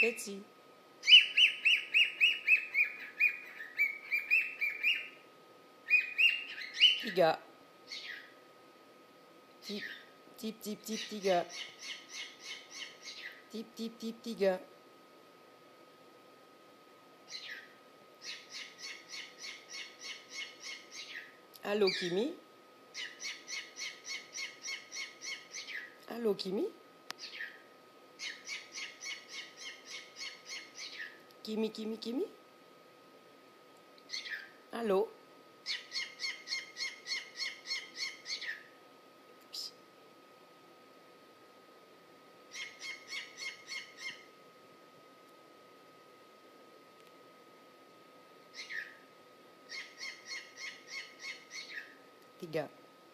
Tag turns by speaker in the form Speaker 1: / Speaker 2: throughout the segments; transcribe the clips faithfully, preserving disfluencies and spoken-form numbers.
Speaker 1: Petit. Petit gars. Petit, petit, petit, petit, petit gars. Petit, petit, petit, petit gars. Allô, Kimi? Allô, Kimi? Kimi, Kimi, Kimi? Allô? Petit gars.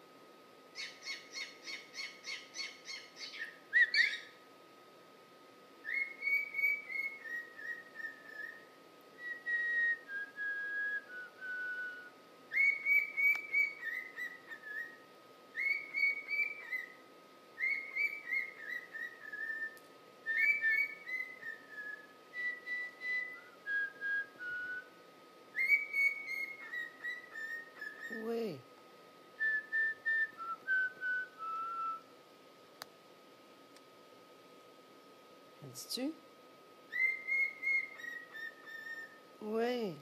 Speaker 1: Ouais. Dis-tu? Ouais.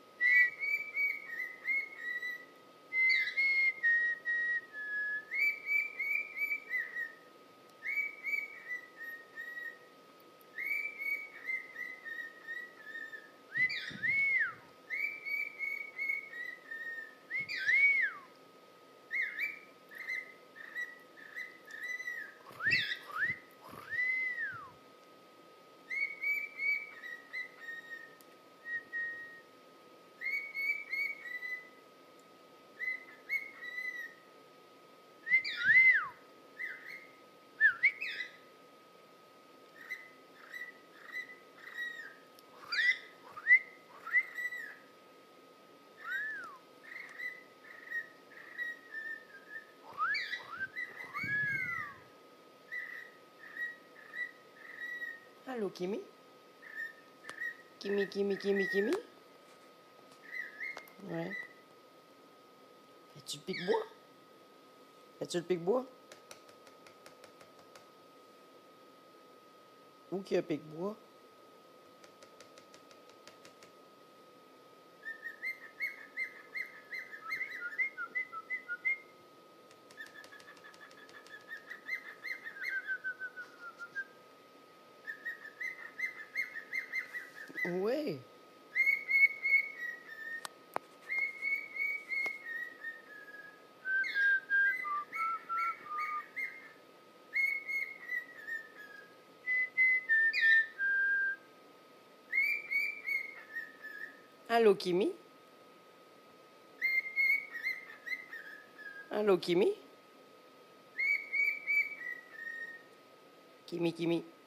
Speaker 1: Allô, Kimi? Kimi, Kimi, Kimi, Kimi? Ouais. As-tu le pic-bois? As-tu le pic-bois? Où qu'il y a un pic-bois? Ouais. Allô, Kimi? Allô, Kimi? Kimi, Kimi.